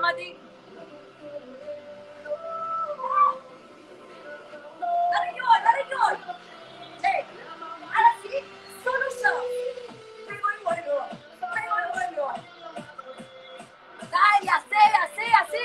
Mati. Dale, Nicole. Ahora sí, solo yo. Pego y vuelvo. Dale, hacé.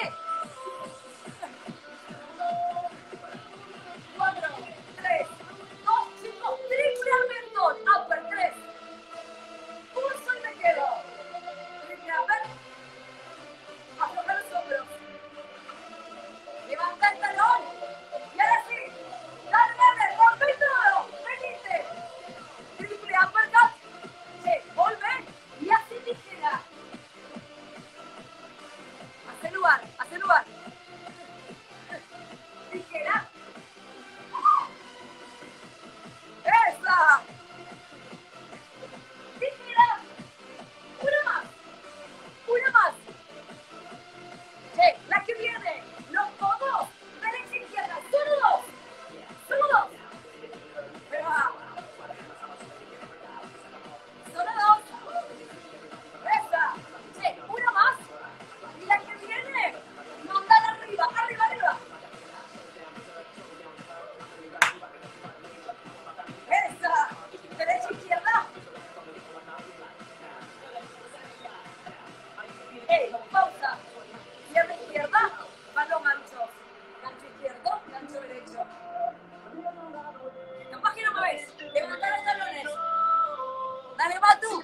4, 3, 2, chicos, triple al mentón. Upper 3. Pulso y me quedo. Triple upper. Afloja los hombros. Levanta el talón. Y ahora sí. Dale, rompe todo. Venite. Triple uppercut. Sí, volve. Y así ligera. Hace lugar. Ligera. ¡Esa! Ligera. Una más. La que viene. Los codos. Derecha e izquierda. Solo dos. Pero va. Solo dos. Esa. Una más. Y la que viene. Mandala arriba. Esa. Derecha e izquierda. Pausa. Pierna izquierda, balón ancho. Gancho izquierdo, gancho derecho. Capaz que no me ves. Levanta los talones. Dale, Matu.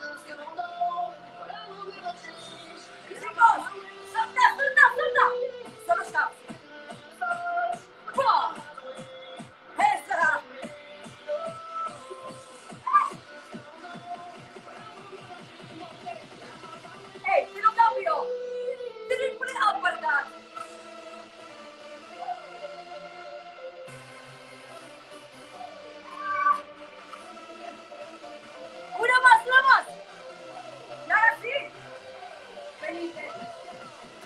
Chicos, suelta. Solo ya. ¡Pum! ¡Esa! ¡Te lo cambio! ¡Triple uppercut! Una más. Y ahora sí. Venite.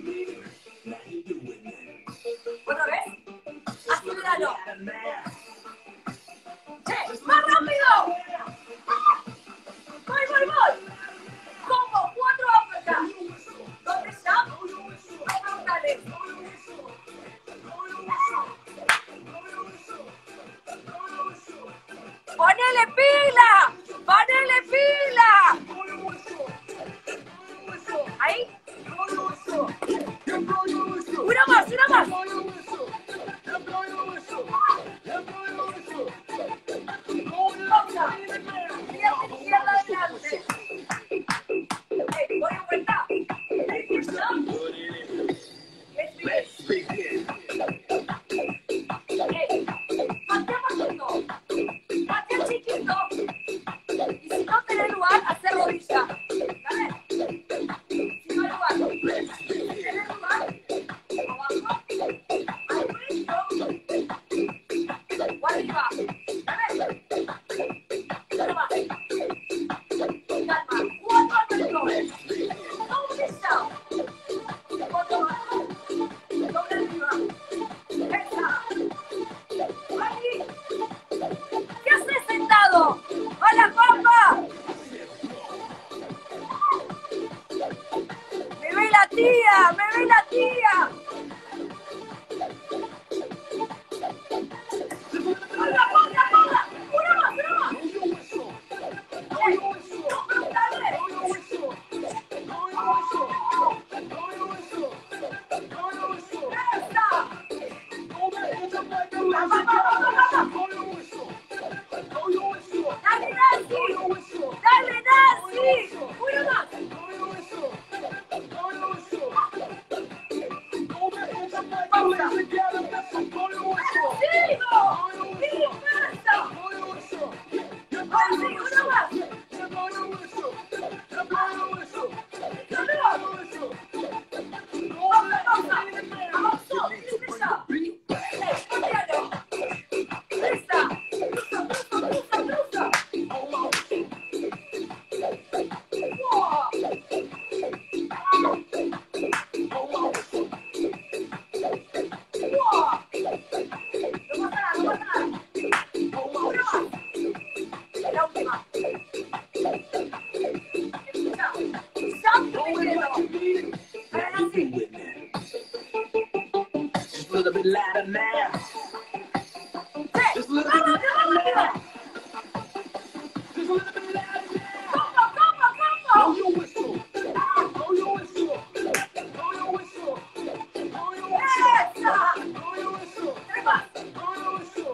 ¿Otra vez? Aceléralo. ¡Che! ¡Más rápido! ¡Voy! Como 4 uppercuts. ¿Dónde está? No frontales. ¡Ponele pila! ¡Ponele pila! ¿Ahí? ¡Una más! Izquierda adelante. Voy a vuelta. Patea chiquito. Y si no tenés lugar, hacer rodilla. ¿Vale? Si no hay lugar. Si tenés lugar, abajo. Arriba. O arriba. ¿Vale? Nada más. Calma. 4 minutos. ¿Dónde está? 4 abajo. Doble arriba. Esa. Ahí. ¿Qué haces sentado? ¡A la papa! ¡Me ve la tía! ¡Ponga! ¡Una más! ¡No, dale! ¡Esa! ¡Dale, Nancy! ¡Una más! ¡Pausa! ¡Sigo! ¡Inversa! ¡Nancy, una más! ¡Pausa! ¡Avanzó! ¡Viste ya! ¡Patealo! ¡Esa! ¡Cruza! La última. Just a little bit louder now. Just a little bit louder now. Just a little bit louder now. Blow your whistle. Blow your whistle. Blow your whistle. Blow your whistle. Blow your whistle. Blow your whistle.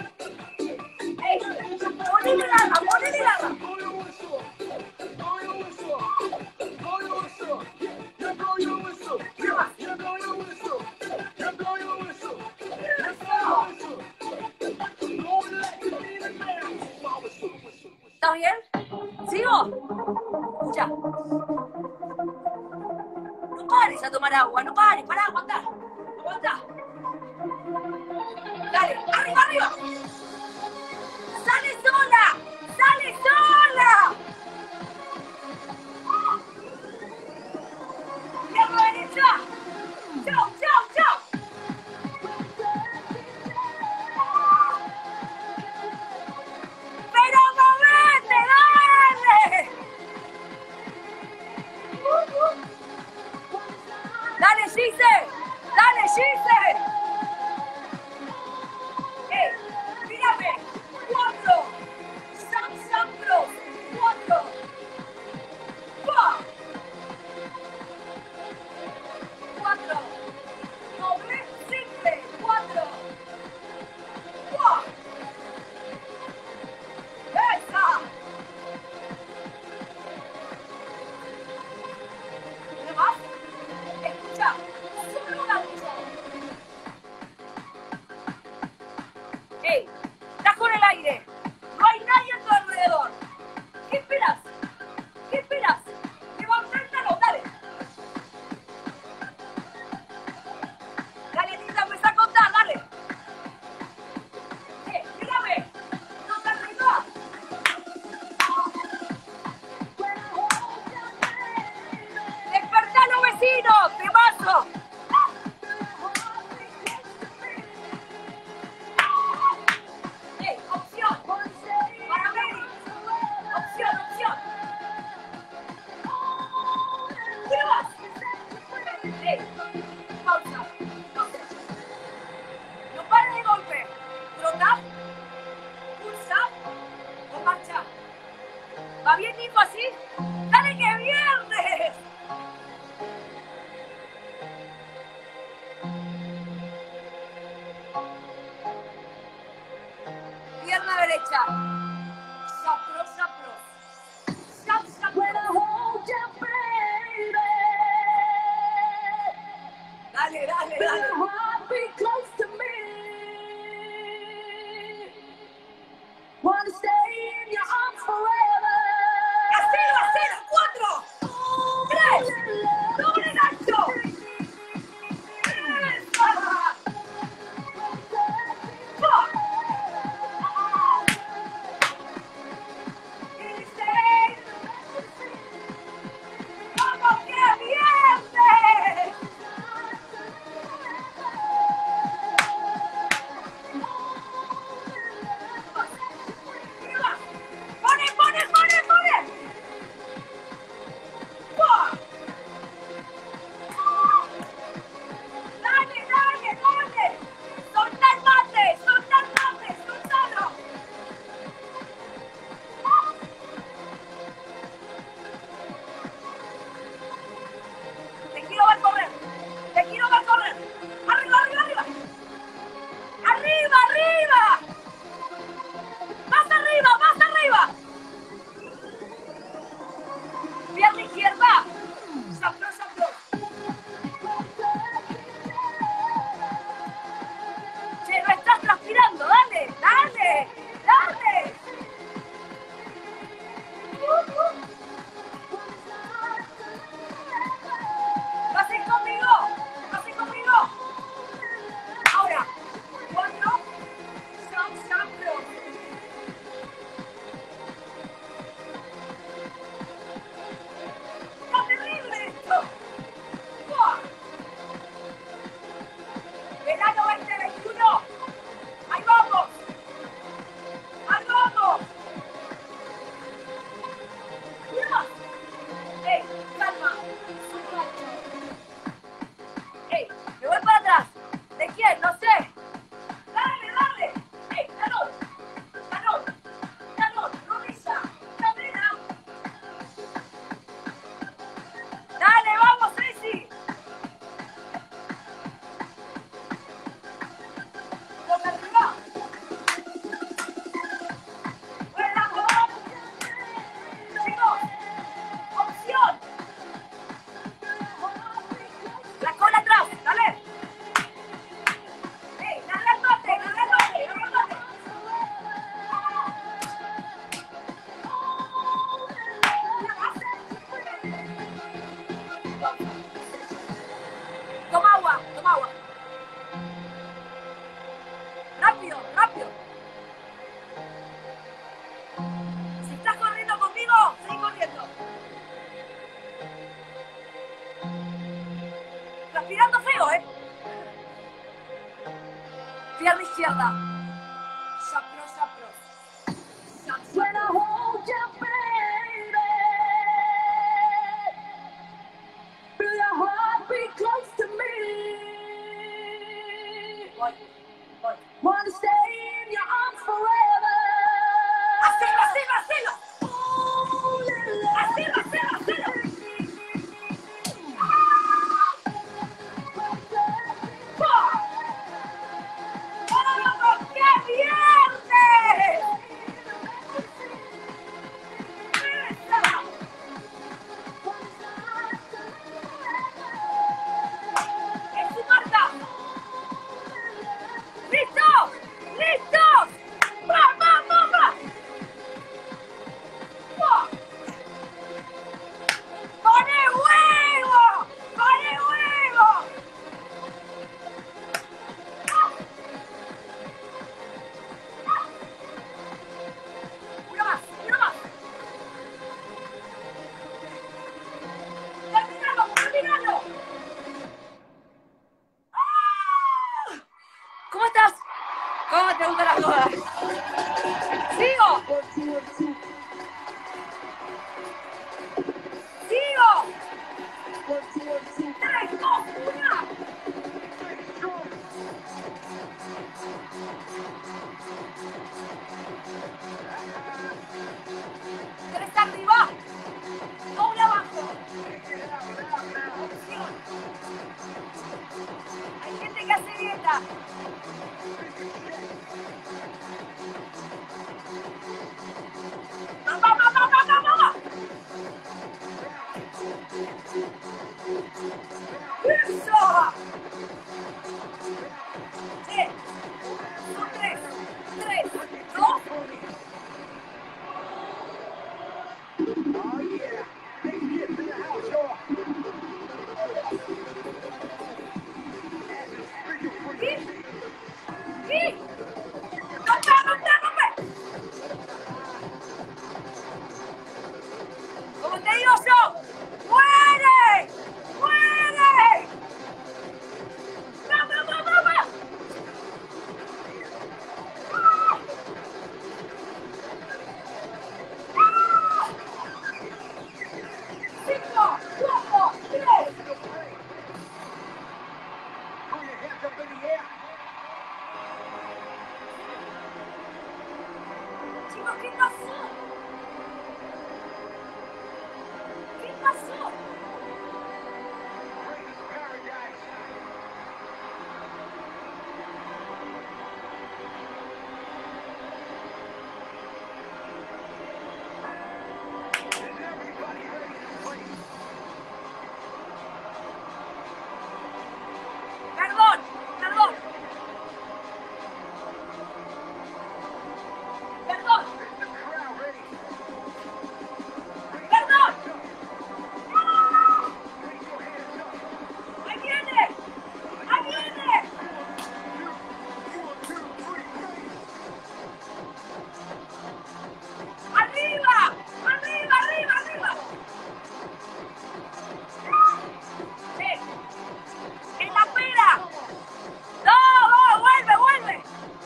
Ponele larga. Blow your whistle. Blow your whistle. Blow your whistle. Yeah, blow your whistle. Yeah, blow your whistle. Yeah, blow your whistle. Yeah, blow your whistle. Blow it like you mean it now. Blow whistle, whistle, whistle. ¿Está bien? ¿Sigo? Escucha. No pares a tomar agua, no pares, pará, aguantá. Dale, arriba. ¡Sale sola! ¡Pierna derecha! ¡Chao! ¡Pero movete, dale! ¡Dale, Gise! Mírame. 4. Sam Bros. 4. 4. Doble simple. 4. ¡Esa! ¿Qué más? Escucha. Solo un gancho. ¡Ey! ¡Estás con el aire! ¡No hay nadie a tu alrededor! ¿Qué esperas? ¡Levantándolo! ¡Dale! ¡Dale, Tita! ¡Empezá a contar! ¡Dale! ¡Mírame! ¡No te arriba! ¡Despertá a los vecinos! ¡Temazo! derecha. Sapros, sapros. Sap, sap, When I hold you, baby, dale, dale, feel dale. your heart be close to me. Wanna stay in your arms forever. Hacelo, hacelo. 4, 3, doble gancho. ¡Esa! ¡Vamos, que viernes! ¡Pone, pone, pone, pone! ¡Dale, dale, dale! ¡Soltá el mate! ¡Soltá el mate! ¡Soltalo! Te quiero ver correr. Te quiero ver correr. Arriba, arriba, arriba. Arriba, arriba. Más arriba, más arriba. Pierna izquierda. Sapros, sapros. Che, no estás transpirando. Dale, dale, dale. ¿Vas a ir conmigo? ¿Vas a ir conmigo? Ahora, 4, sapros. ¡Está terrible esto! ¡Buah! Verano 2021. ¡Ahí vamos! ¡Ahí vamos! ¡Mira! ¡Ey, calma! ¡Ey, me voy para atrás! ¿De quién? No sé. ¡Dale, dale! ¡Ey, talón! ¡Talón! ¡Talón! ¡Rodilla! ¡Cadera! ¡Dale, vamos, Ceci! ¡Con arriba! ¡Buena, gol! ¡Chicos! ¡Opción! ¡La cola atrás! ¡Dale! ¡Ey, dale al mate! ¡Dale al mate! ¡Dale al mate! Toma agua, toma agua. Rápido, rápido. Si estás corriendo conmigo, sigue corriendo. Respirando feo, ¿eh? Pierna izquierda. Sapros, sapros. When I hold you, baby, feel your heart be close to me. Voy, voy. Wanna stay in your arms forever. ¡Hacelo, hacelo, hacelo! ¡Hacelo, hacelo, hacelo! ¡Vamos, qué viernes! ¡Esa! ¡En su marca! ¡Listos! ¡Listos! ¡Va, va, va, va! ¡Va! ¡Pone huevo! ¡Pone huevo! Una más, una más. ¡Terminalo, terminalo! ¡Ah! ¿Cómo estás? ¿Cómo te gustan las cosas? ¡Sigo! ¡Sigo! 3, 2, 1. Tres arriba. Doble abajo. Opción. Hay gente que hace dieta. Chicos, ¿qué pasó? ¿Qué pasó? Perdón, perdón. Perdón. Perdón. ¡Ahí viene! ¡Ahí viene! ¡Arriba! ¡Arriba, arriba, arriba! ¡Sí! ¡En la pera! ¡No! ¡Oh, vuelve, vuelve!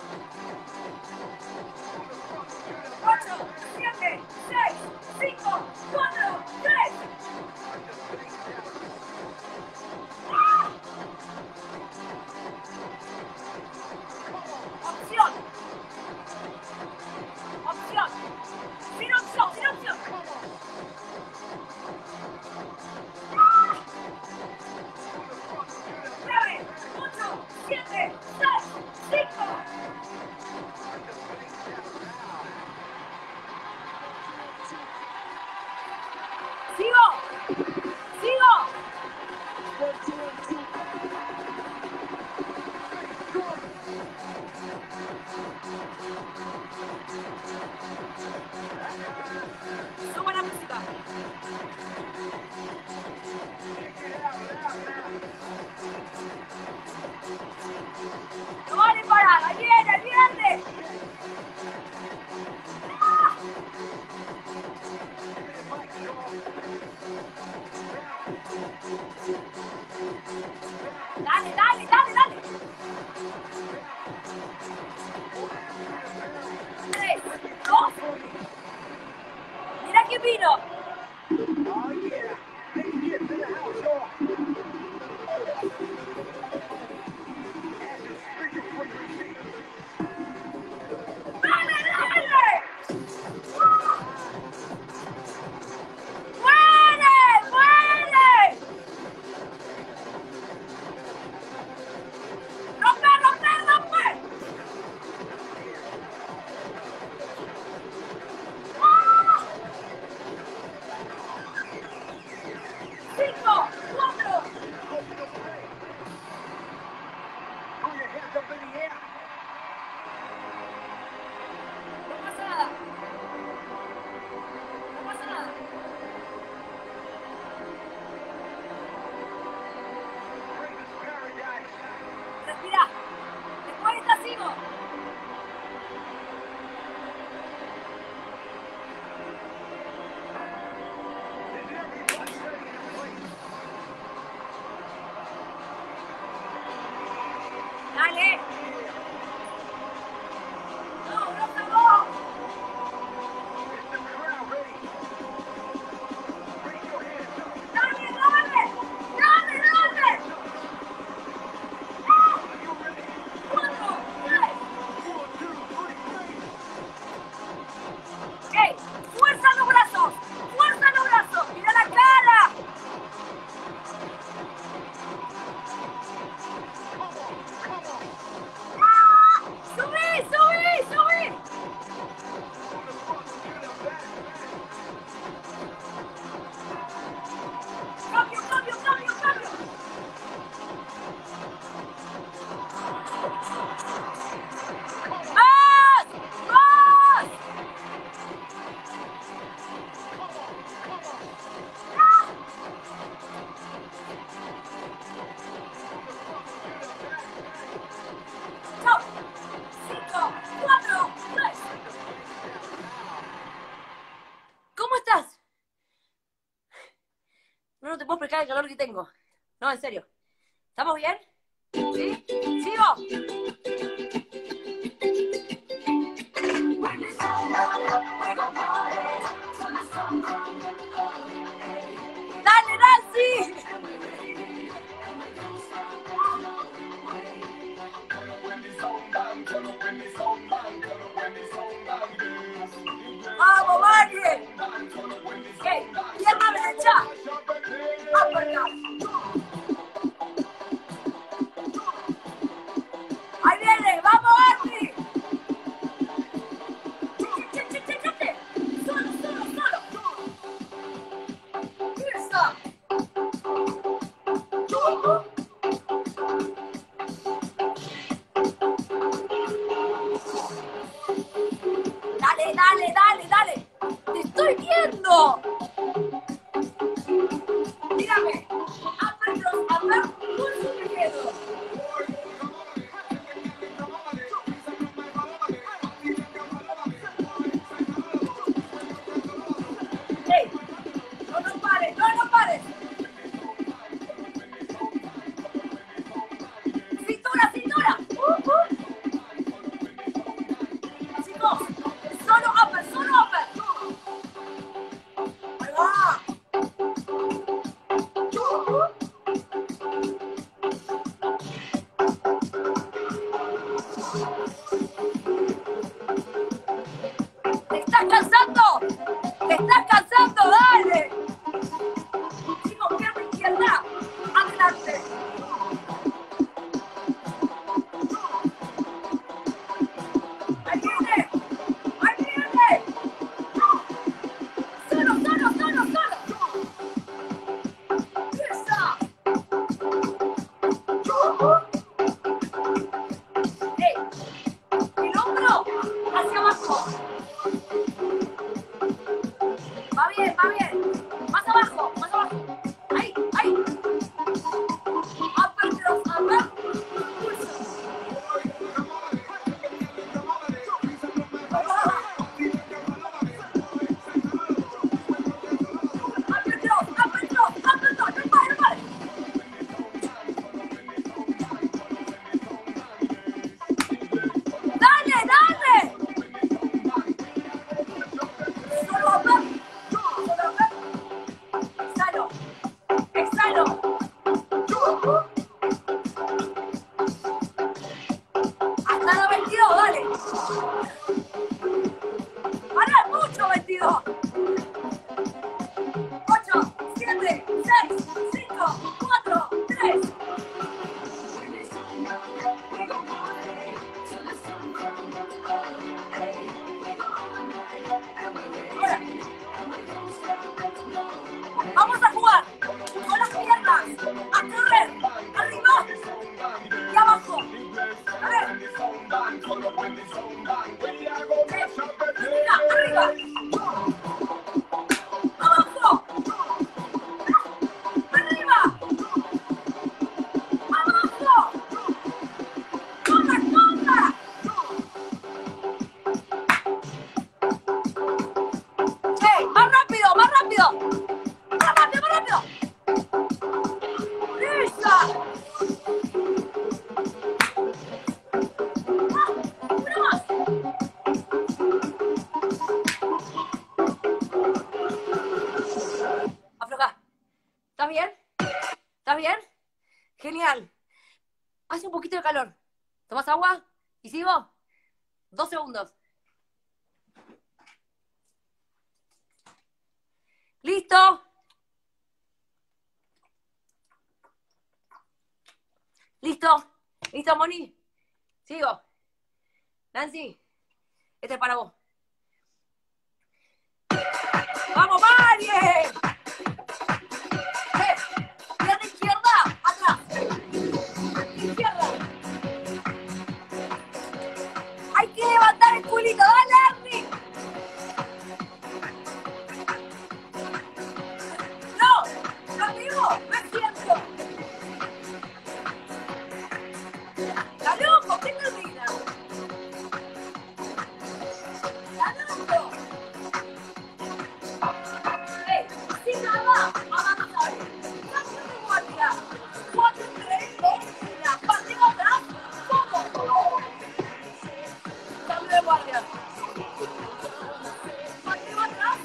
8, 7, 6, 5, 4, 3. Opción. Opción. Sin opción, sin opción. 9, 8, 7, 6, 5. ¡Sigo! ¡Sigo! Suba la música. No vale parar, ahí viene, ahí viene. ¡Ah! Dale, dale, dale, dale. 3, 2. Mira que vino. ¡Dale, dale! ¡Muere, muere! ¡Rompe, rompe, rompe! ¡Ah! 5, 4. No pasa nada. No pasa nada. Respira. Después de esta sigo. Dale. No, no pegó. Dale, dale. Dale, dale. 4, 3. ¡Ey! ¡Fuerza los brazos! ¡Fuerza los brazos! ¡Mira la cara! ¡Ah! ¡Subí, subí, subí! ¡Cambio, cambio, cambio, cambio! ¡Más! ¡Más! ¡Ah! ¡Chao! 5, 4, 3. ¿Cómo estás? No te puedo explicar el calor que tengo. No, en serio. ¿Estamos bien? ¿Sí? ¡Sigo! ¡Dale, Nancy! ¡Vamos, Valle! ¡Hey! ¡Pierna derecha! ¡Uppercut! ¡Ahí viene! ¡Vamos, Andy! ¡Che! ¡Solo! ¡Esa! ¡Dale! ¡Te estoy viendo! Dígame. Upper, pulso izquierdo. ¡Ey! ¡No pares! ¡Cintura! Chicos, solo upper. Ahí va. ¿Te estás cansando? ¡Dale! Chicos, pierna izquierda. Adelante. ¡Ahí viene! ¡Solo! ¡Esa! ¡Ey! El hombro hacia abajo. Va bien. Más abajo. Ahí. Upper cross, pulso. Upper cross, no pares. ¡Dale! Solo upper. Exhalo. Hasta la 22, dale. Pará, mucho 22. 8, 7, 6, 5, 4, 3. Ahora. Vamos a jugar con las piernas, a correr, arriba y abajo. A ver. Arriba. Abajo. Arriba. Abajo. Corra. ¡Ey! Más rápido. Más rápido. ¡Esa! ¡Una más! Afloja. ¿Estás bien? Genial. Hace un poquito de calor. ¿Tomás agua? ¿Y sigo? 2 segundos. ¿Listo? ¿Listo, Moni? Sigo. Nancy, este es para vos. ¡Vamos, Marie! Pierna izquierda, atrás. Izquierda. Hay que levantar el culito. ¡Dale, Andy! No, amigo, no es cierto. ¡Está loco! ¿Qué termina? ¡Está loco! ¡Ey! ¡Sin nada! ¡Avanzar! ¡Cambio de guardia! 4, 3, 2, 1. ¡Partido atrás! ¡Todo! ¡Cambio de guardia! ¡Partido atrás!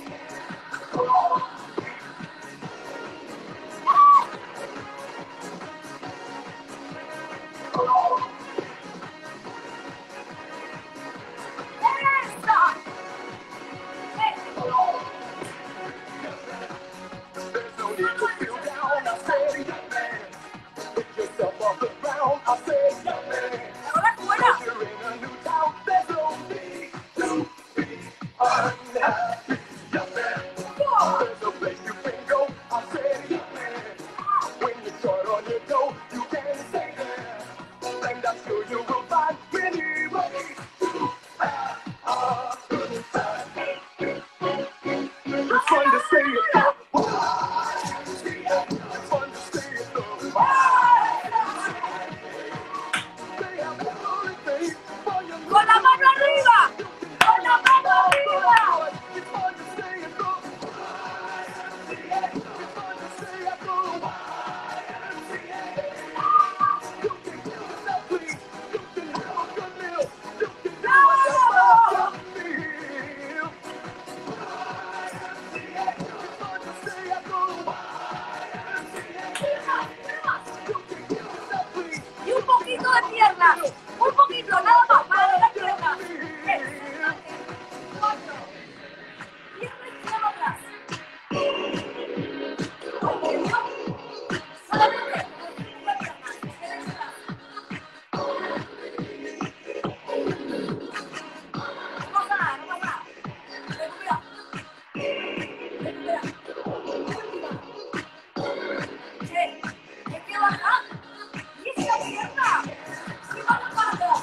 de piernas. Un poquito, nada más, para las piernas. 3, 4. Pierna izquierda atrás. Solamente. La pierna. Derecha atrás. No pasa nada, no pasa nada. Recupera. Recupera. Última. Hay que bajar. Y esa pierna. Y vamos para atrás.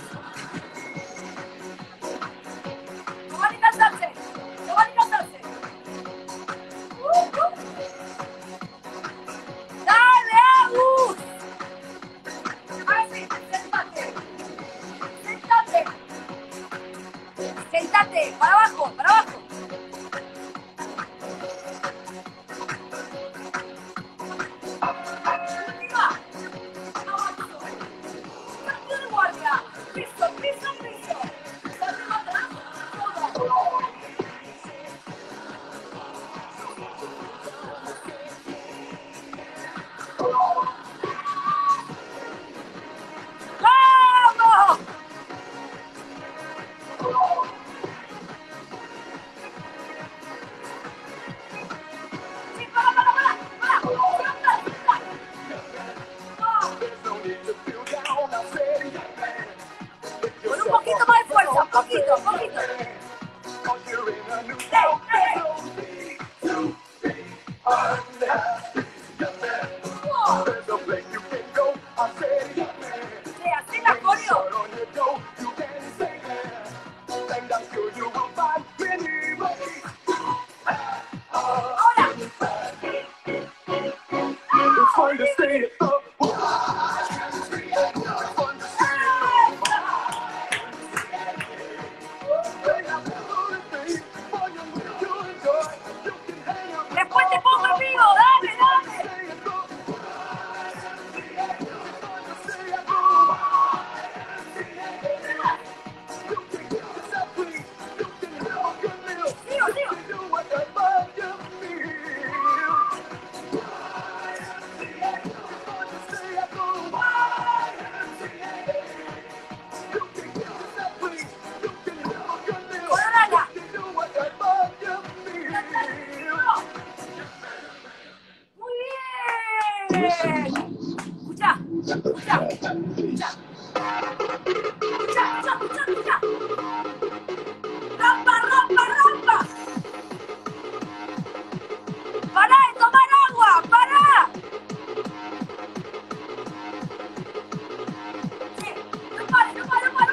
No van a cansarse. No van a cansarse. Dale, Agus. Así, sentate. Sentate. Sentate. Para abajo, para abajo. Arriba. Abajo. Cambio de guardia. Piso, piso, piso. Dale para atrás. Todo. ¡Vamos! Sí, para. Suelta. No. Con un poquito más de fuerza, poquito. Sí, así la coreo. Ahora. Después te pongo el mío, dale. Sigo. Coronada. Muy bien. Escucha. Rampa. Pará de tomar agua, pará. Sí, no pares.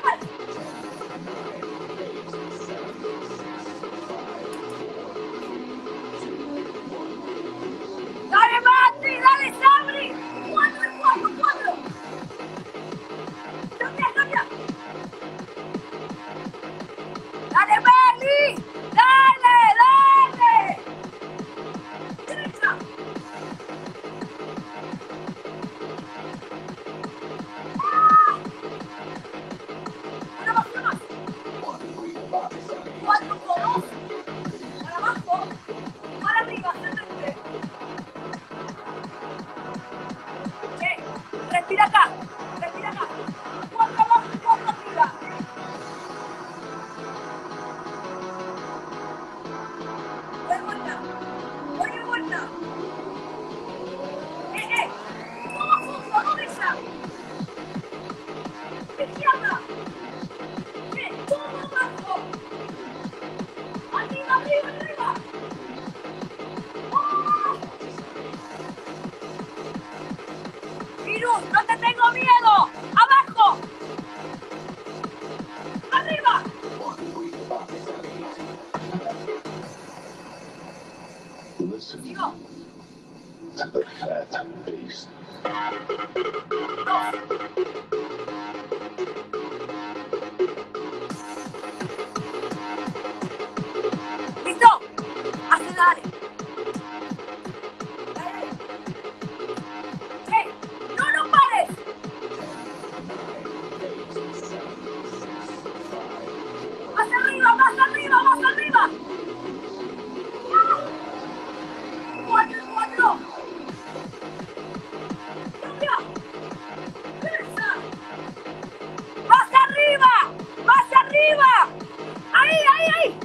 Dale, Mati, dale, Sabri. 4. Cambia. Dale, Meli. Dale. Derecha. Una más. 4 codos. Para abajo. Para arriba, frente. Respira acá. 4 abajo, 4 arriba. Doy vuelta. Todo junto, no deja. Izquierda. Todo abajo. Arriba. Virus, no te tengo miedo. Abajo. Arriba. Sigo. To the fat beast. ¿Listo? Acelerare. No pares. Más arriba. 4. Cambia. Derecha. arriba! ¡Ahí, ahí, ahí!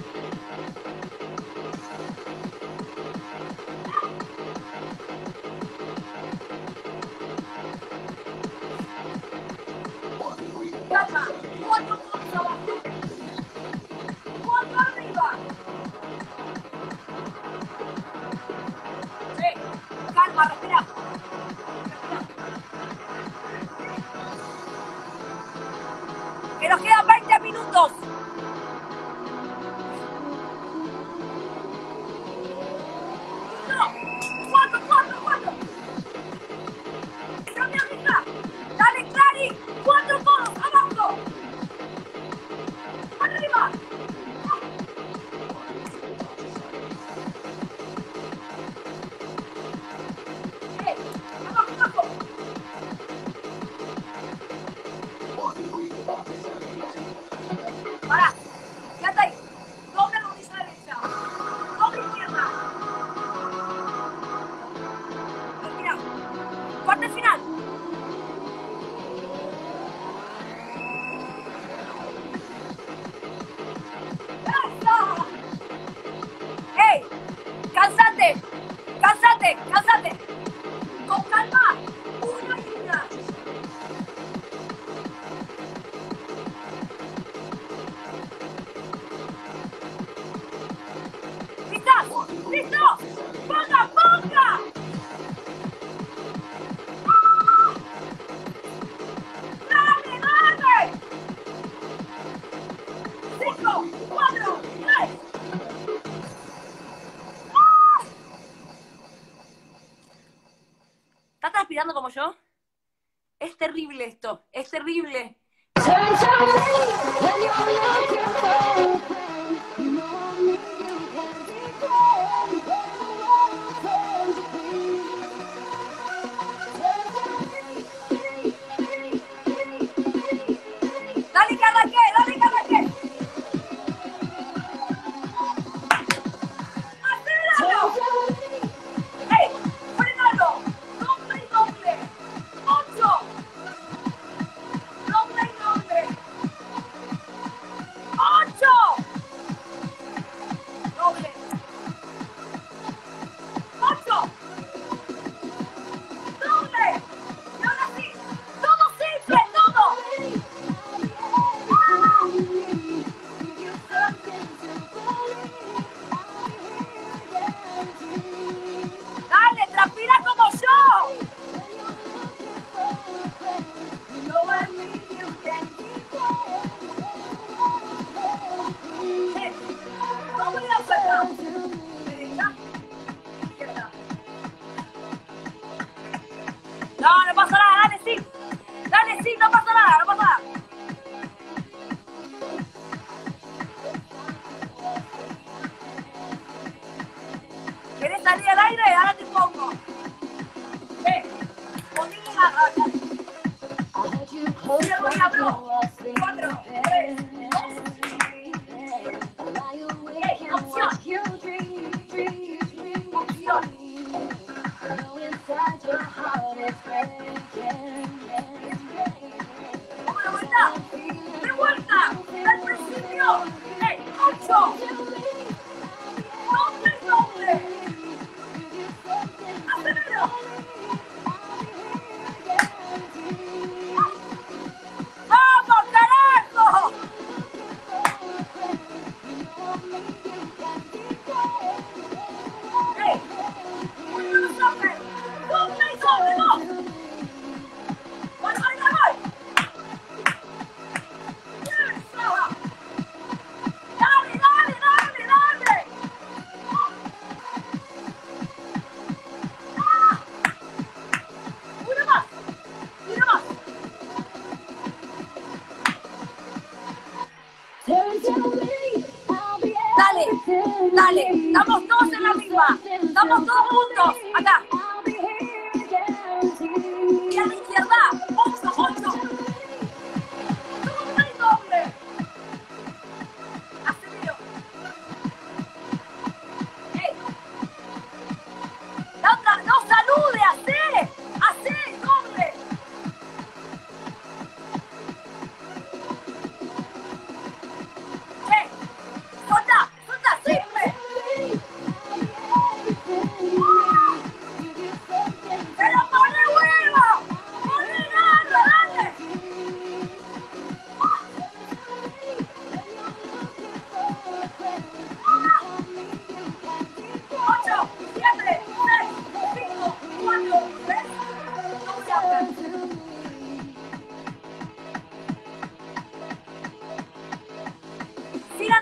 Calma, 4 puntos abajo. 4 arriba. Sí, calma, respira. Que nos quedan 20 minutos. No, 4, 4, 4. Cambia arriba. Dale, Clary. 4 codos abajo. Arriba. Abajo, abajo. Para, ya está ahí. Doble rodilla derecha. Doble izquierda. Respira. Parte final. ¡Eso! ¡Ey! ¡Cansate! ¡Cansate! ¡Cansate! ¡Con calma! ¡Una y una! ¿Listas? ¿Listos? ¡Ponga, ponga! ¡Ah! ¡Dale, dale! 5, 4, 3. ¡Ah! ¿Estás transpirando como yo? Es terrible esto, es terrible. Dale que arranque, dale que arranque. ¡Aceléralo! ¡Ey! ¡Frenalo! ¡Doble y doble! 8. ¡Doble y doble! 8. Doble. 8. Doble. Y ahora sí. Todo simple, todo. Dale, transpira como yo. No voy a hacerlo. Derecha, izquierda. No, no pasa nada, dale sí. Dale sí, no pasa nada, no pasa nada. ¿Querés salir al aire? Ahora te pongo. Ponle la raya. Cierro y abro. 4, 3, 2. Opción. Opción. Vamos de vuelta. De vuelta. Al principio. 8. Doble, doble. Acelero. ¡Vamos, carajo! ¡Ey! ¡Muy buenos hombres! ¡Doble y doble, no! ¡Voy, voy, voy! ¡Eso! ¡Dale, dale, dale, dale! ¡Ah! ¡Una más! ¡Una más! Dale, dale, estamos todos en la misma, estamos todos juntos, acá. Y a la izquierda, 8, 8. Doble y doble. Acelero. ¡Ey! La otra, no salude, hacé, doble.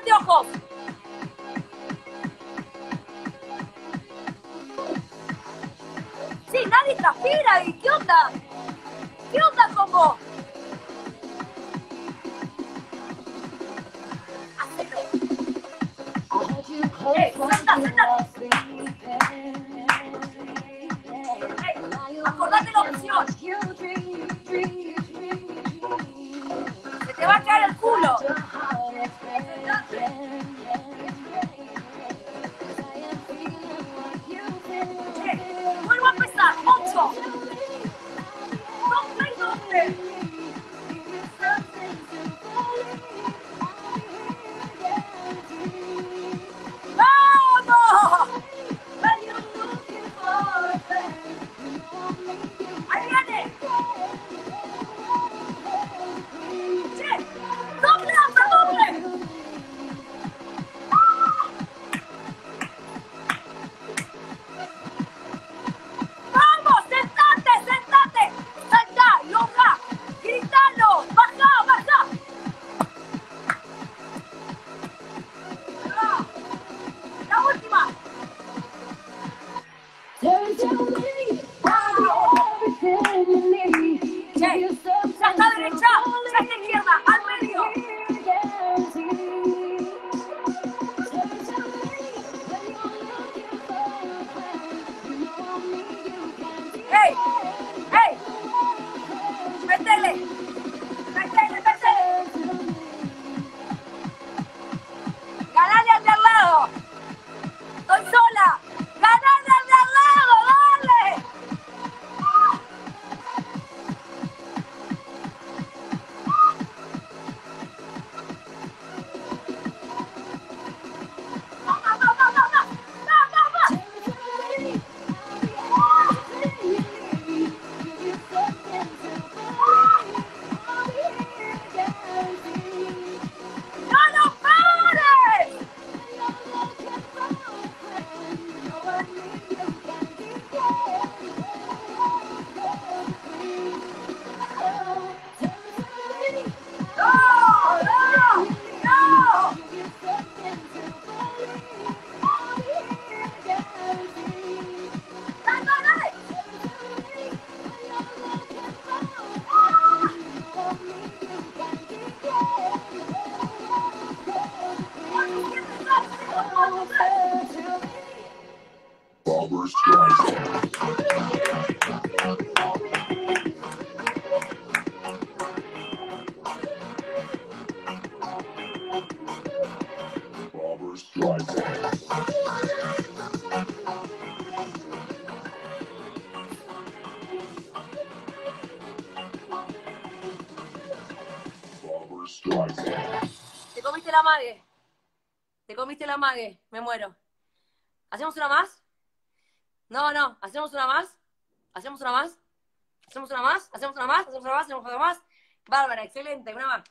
anteojos. Sí, nadie transpira ahí. ¿Qué onda? ¿Qué onda con vos? Hacelo. Sentate. Acordate la opción. Se te va a caer el culo. Vuelvo a empezar. 8. 12. ¡Vamos! ¡Ahí viene! ¡Che! ¡Doble, doble! ¡Vamos! ¡Sentate! ¡Saltá! ¡Loca! ¡Gritalo! ¡Baja! ¡La última! Che, ya está derecha, ya está izquierda, al medio. ¡Ey! ¡Métele! ¡Ganale al de al lado! ¡Estoy sola! ¡Ganale al de al lado! ¡Dale! ¡No lo pares! ¡No! ¡Dale! Barbra Streisand. Barbra Streisand. Barbra Streisand. Te comiste la mague. Me muero. ¿Hacemos una más? No. ¿Hacemos una más? ¿Hacemos una más? Bárbara, excelente. Una más.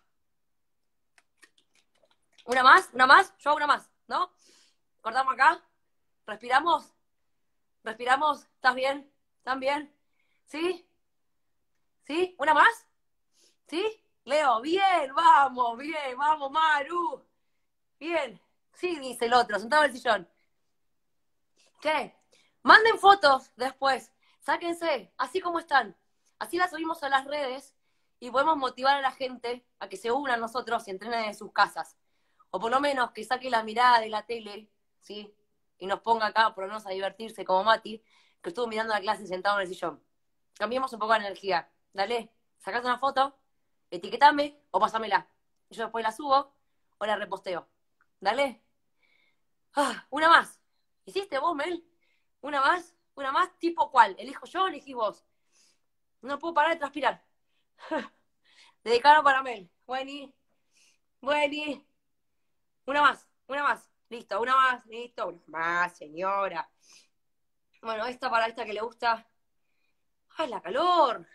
Una más. Yo hago una más, ¿no? Cortamos acá. Respiramos. ¿Estás bien? ¿Están bien? ¿Sí? ¿Una más? ¿Sí? Leo, bien, vamos, Maru. Bien. Sí, dice el otro, sentado en el sillón. ¿Qué? Manden fotos después. Sáquense, así como están. Así las subimos a las redes y podemos motivar a la gente a que se una a nosotros y entrenen en sus casas. O por lo menos que saque la mirada de la tele, ¿sí? Y nos ponga acá, por lo menos a divertirse, como Mati, que estuvo mirando la clase sentado en el sillón. Cambiemos un poco la energía. Dale, sacás una foto, etiquetame o pásamela. Yo después la subo o la reposteo. Dale. Una más. ¿Hiciste vos, Mel? Una más, ¿tipo cuál? ¿Elijo yo o elegís vos? No puedo parar de transpirar. Dedicado para Mel. Bueni. Una más. Listo, una más, señora. Bueno, esta para esta que le gusta. ¡Ay, la calor!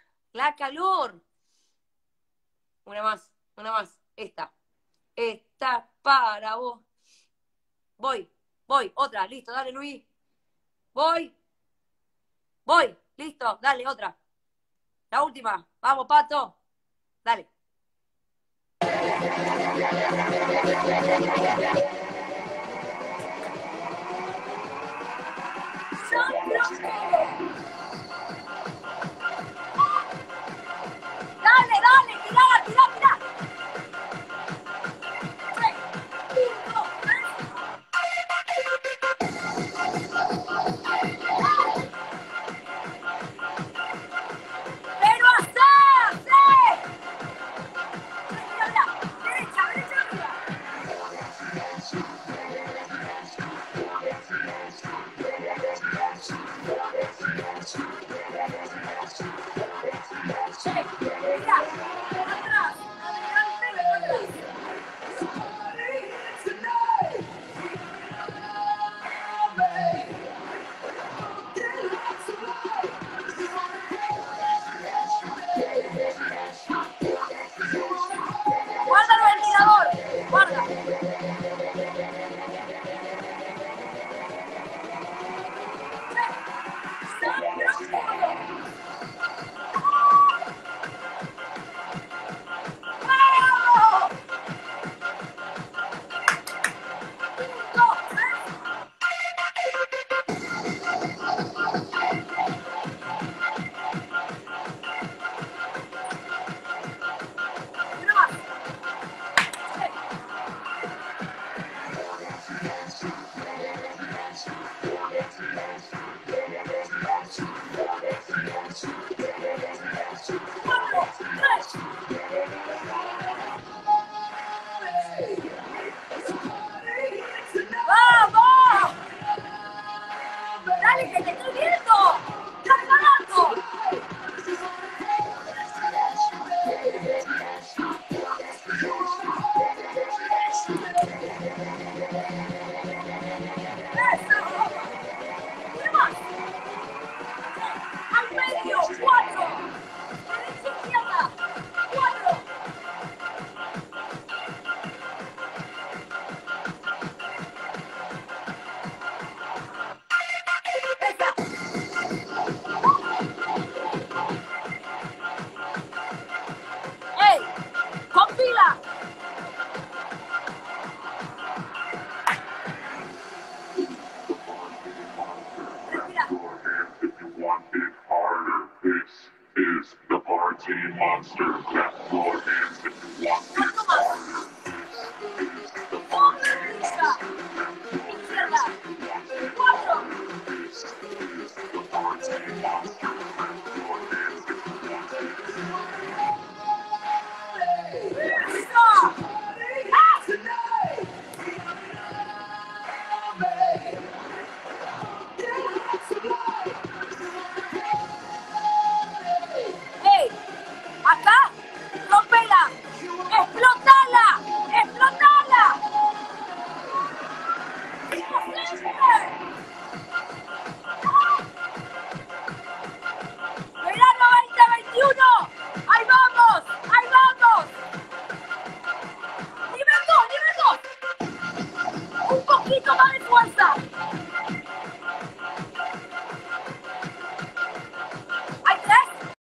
Una más. Esta para vos. Voy. Otra, listo, dale, Luis. Voy. Listo, dale, otra. La última. Vamos, Pato. Dale. Dale, dale, tirala, tirá, tirá. 3, 1, 3. Pero hasta, sí. Mira, mira, derecha, derecha, arriba. Mira, atrás, adelante, atrás. Guarda el ventilador, guarda. ¡Vamos! 1, 2, 3. Una más. Cuatro, tres. ¡Vamos! ¡Dale, que te estoy viendo! ¡Estás ganando! ¡Eso! ¡Una más! ¡Al medio! ¡4! ¡Derecha, izquierda! ¡4! ¡Esa! ¡Ey! ¡Con pila! Respira. If you want it harder, this is the party monster. Clap your hands if you want it ¡Cuatro más! ¡Oh, derecha! ¡Izquierda! ¡4! the party monster. Clap your hands if you want it. ¡Eso! ¡Ah! ¡Ey! ¡Acá! ¡Rompela! ¡Explotala! ¡Explotala! ¡Imposible! ¡Verano 2021! ¡Ahí vamos! ¡Ahí vamos! ¡Nivel 2! ¡Nivel 2! ¡Un poquito más de fuerza!